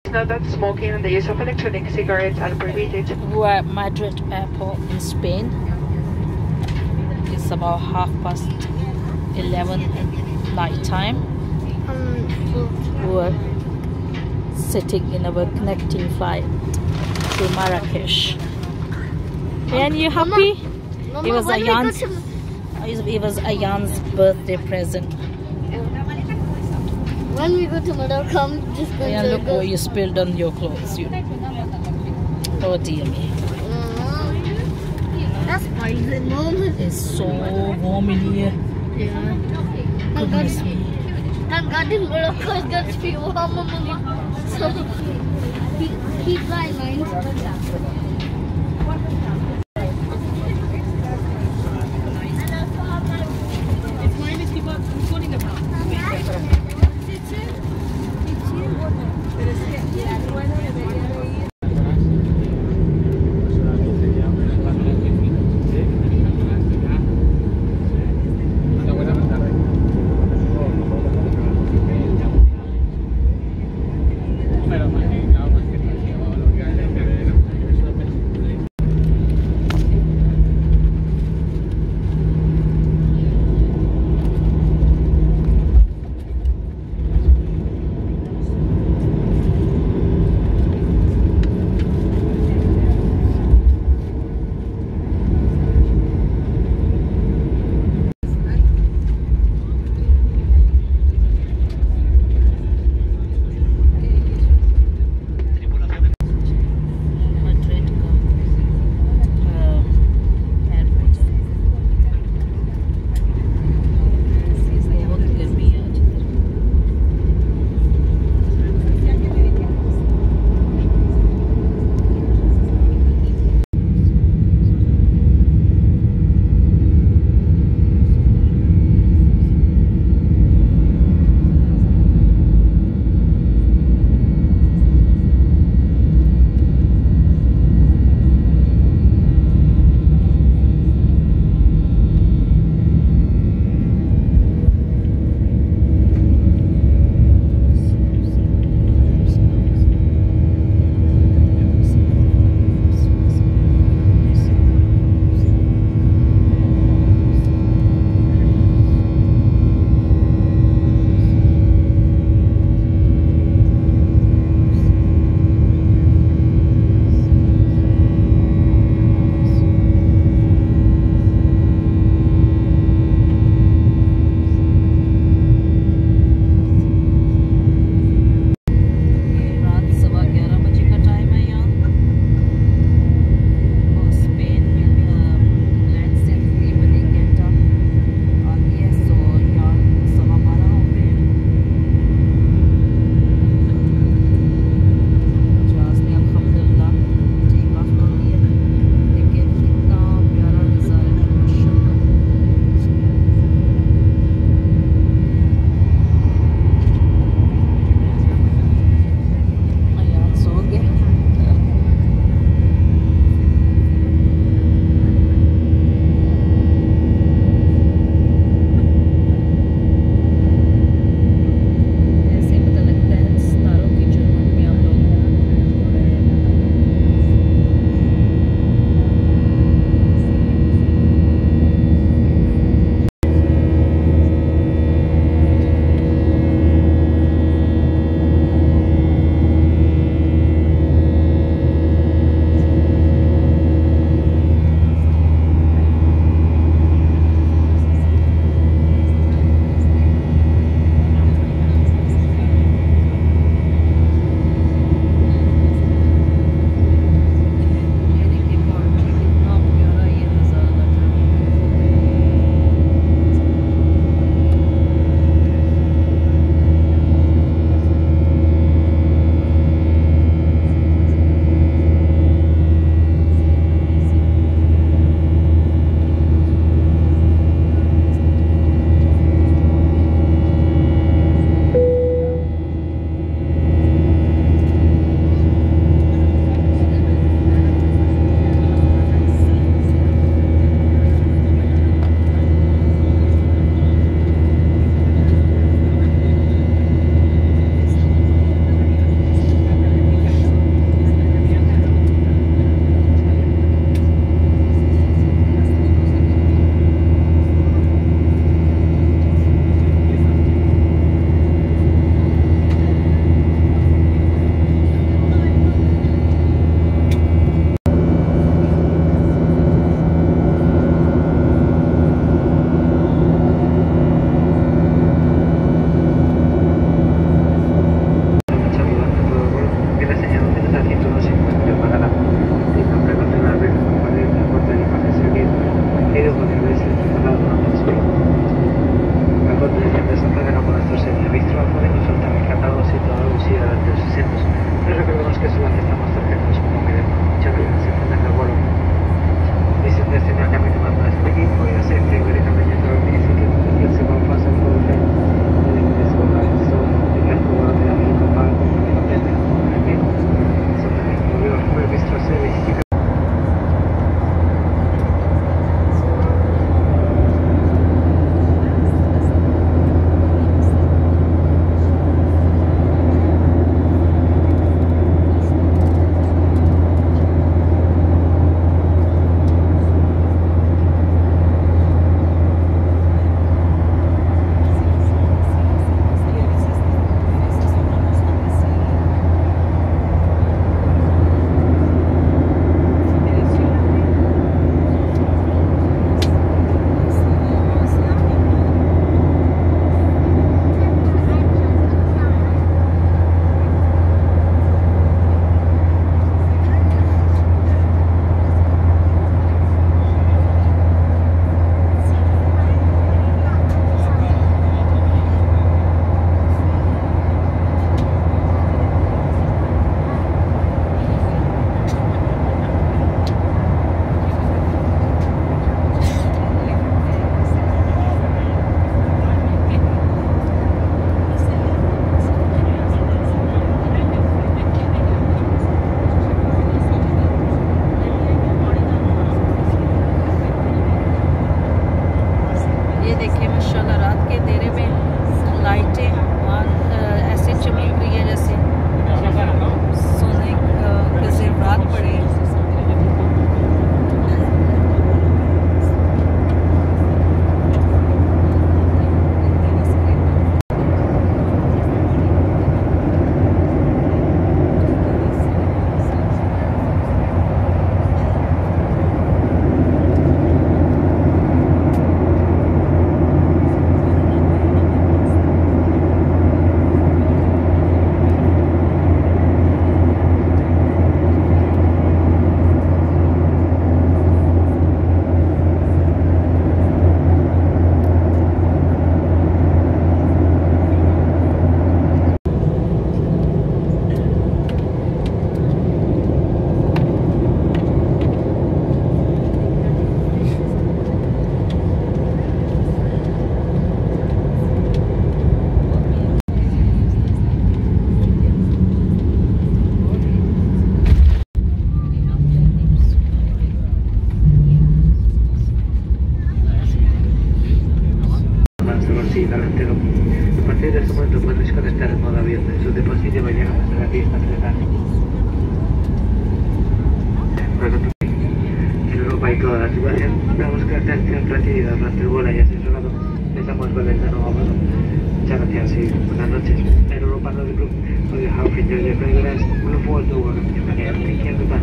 Note that smoking and the use of electronic cigarettes are prohibited. We're at Madrid airport in Spain. It's about 11:30 at night time. We're sitting in our connecting flight to Marrakesh. And you happy? Mama, It was Ayan's birthday present. When we go to Morocco, I'm just going And to look what you spilled on your clothes. Oh dear me. That's poison, Mom. It's so warm in here. Yeah. Goodness me. Thank God in Morocco is going to be warm, Mama. So, keep that in mind. toda la situación, damos que atención recibida durante el vuelo haya asesorado. Les damos goles de nuevo a bordo. Muchas gracias y buenas noches. En Europa no Group, we have enjoyed the fragrance. We look forward to working with you again. Thank you.